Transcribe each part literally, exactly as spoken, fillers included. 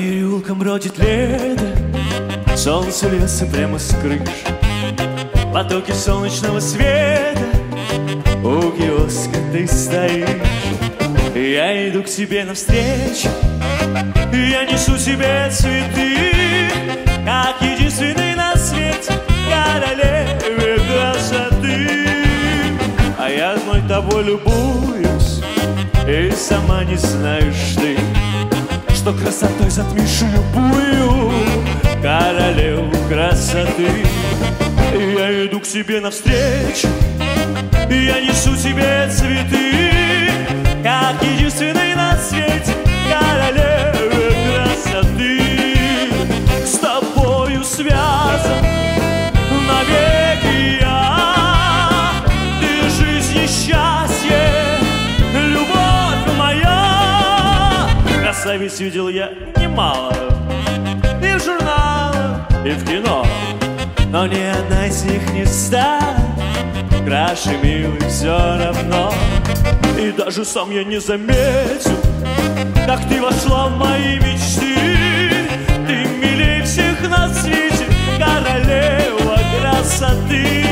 переулкам бродит лето, солнце льется прямо с крыш, потоки солнечного света, у киоска ты стоишь. Я иду к тебе навстречу, я несу тебе цветы, как единственный на свете королеве красоты. А я одной тобой любуюсь, и сама не знаешь ты, что красотой затмишь любую королеву красоты. Я иду к тебе навстречу, я несу тебе цветы, как единственный на свете королеве красоты. С тобою связан навеки я, ты жизнь и счастье, любовь моя. Красавиц видел я немало, и в журналах, и в кино, но ни одна из них не станет краше милой все равно. И даже сам я не заметил, как ты вошла в мои мечты. Ты милей всех на свете, королева красоты.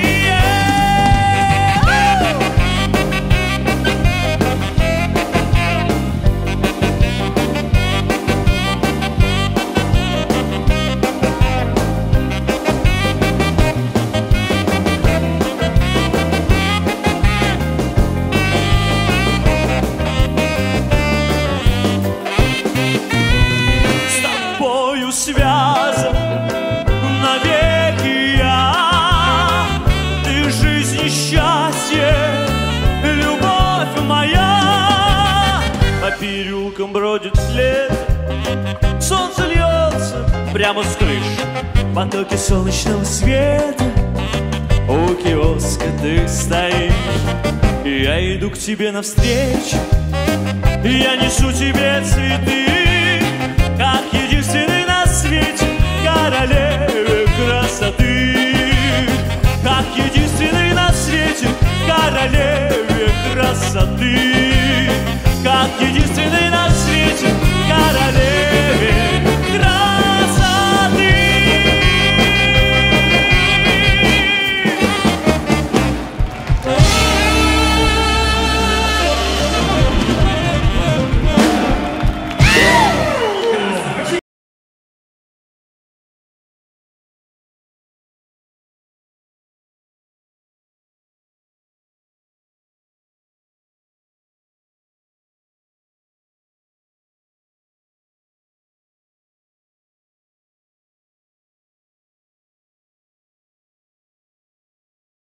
Связан навеки я, ты жизнь и счастье, любовь моя. По переулкам бродит лето, солнце льется прямо с крыш, потоки солнечного света, у киоска ты стоишь. Я иду к тебе навстречу, я несу тебе цветы, как единственный на свете королеве красоты. Как единственный на свете королеве красоты. Как единственный на свете королеве